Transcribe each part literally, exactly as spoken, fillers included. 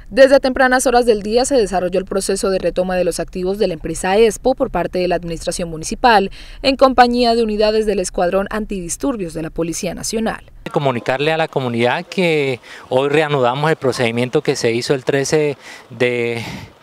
Desde tempranas horas del día se desarrolló el proceso de retoma de los activos de la empresa ESPO por parte de la Administración Municipal, en compañía de unidades del Escuadrón Antidisturbios de la Policía Nacional. Comunicarle a la comunidad que hoy reanudamos el procedimiento que se hizo el trece de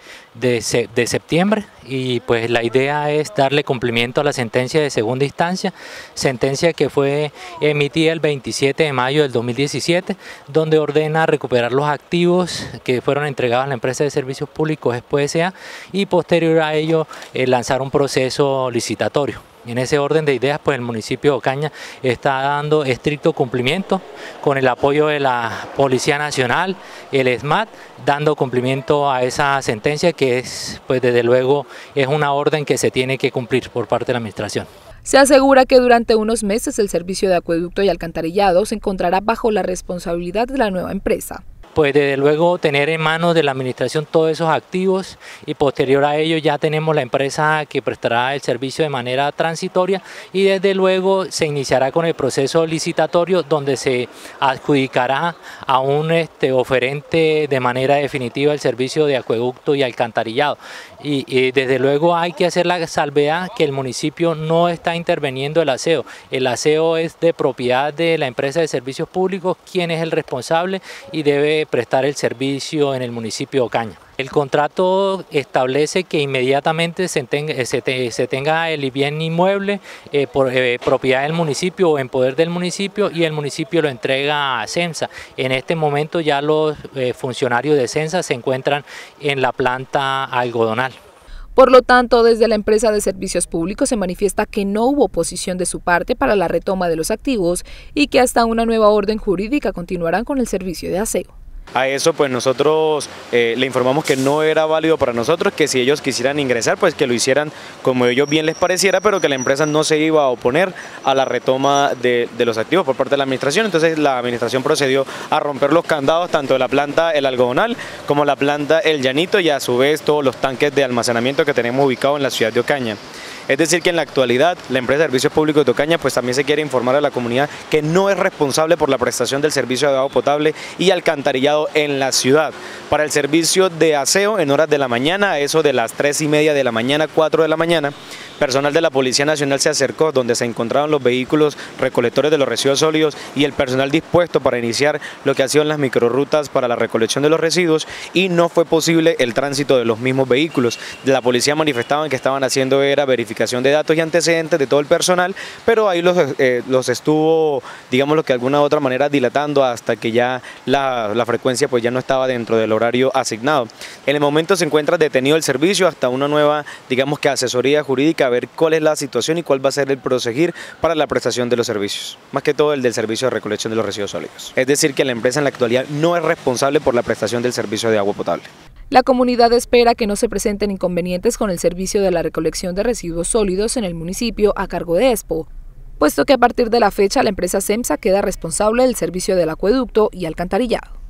De, de septiembre y pues la idea es darle cumplimiento a la sentencia de segunda instancia, sentencia que fue emitida el veintisiete de mayo del dos mil diecisiete, donde ordena recuperar los activos que fueron entregados a la empresa de servicios públicos ESPO S A y posterior a ello eh, lanzar un proceso licitatorio. En ese orden de ideas, pues el municipio de Ocaña está dando estricto cumplimiento con el apoyo de la Policía Nacional, el ESMAD, dando cumplimiento a esa sentencia que es, pues desde luego, es una orden que se tiene que cumplir por parte de la Administración. Se asegura que durante unos meses el servicio de acueducto y alcantarillado se encontrará bajo la responsabilidad de la nueva empresa. Pues desde luego tener en manos de la administración todos esos activos y posterior a ello ya tenemos la empresa que prestará el servicio de manera transitoria y desde luego se iniciará con el proceso licitatorio donde se adjudicará a un este, oferente de manera definitiva el servicio de acueducto y alcantarillado. Y, y desde luego hay que hacer la salvedad que el municipio no está interviniendo el aseo, el aseo es de propiedad de la empresa de servicios públicos, quien es el responsable y debe prestar el servicio en el municipio de Ocaña. El contrato establece que inmediatamente se tenga, se te, se tenga el bien inmueble eh, por eh, propiedad del municipio o en poder del municipio y el municipio lo entrega a CEMSA. En este momento ya los eh, funcionarios de CEMSA se encuentran en la planta algodonal. Por lo tanto, desde la empresa de servicios públicos se manifiesta que no hubo oposición de su parte para la retoma de los activos y que hasta una nueva orden jurídica continuarán con el servicio de aseo. A eso pues nosotros eh, le informamos que no era válido para nosotros, que si ellos quisieran ingresar pues que lo hicieran como ellos bien les pareciera, pero que la empresa no se iba a oponer a la retoma de, de los activos por parte de la administración. Entonces la administración procedió a romper los candados tanto de la planta El Algodonal como la planta El Llanito y a su vez todos los tanques de almacenamiento que tenemos ubicados en la ciudad de Ocaña. Es decir que en la actualidad la empresa de servicios públicos de Ocaña pues también se quiere informar a la comunidad que no es responsable por la prestación del servicio de agua potable y alcantarillado en la ciudad. Para el servicio de aseo en horas de la mañana, a eso de las tres y media de la mañana, cuatro de la mañana, personal de la Policía Nacional se acercó donde se encontraban los vehículos recolectores de los residuos sólidos y el personal dispuesto para iniciar lo que ha sido las microrrutas para la recolección de los residuos y no fue posible el tránsito de los mismos vehículos. La policía manifestaban que estaban haciendo era verificación de datos y antecedentes de todo el personal, pero ahí los, eh, los estuvo, digamos lo que de alguna u otra manera dilatando hasta que ya la, la frecuencia pues ya no estaba dentro del horario asignado. En el momento se encuentra detenido el servicio hasta una nueva, digamos que asesoría jurídica, a ver cuál es la situación y cuál va a ser el proseguir para la prestación de los servicios, más que todo el del servicio de recolección de los residuos sólidos. Es decir que la empresa en la actualidad no es responsable por la prestación del servicio de agua potable. La comunidad espera que no se presenten inconvenientes con el servicio de la recolección de residuos sólidos en el municipio a cargo de ESPO, puesto que a partir de la fecha la empresa CEMSA queda responsable del servicio del acueducto y alcantarillado.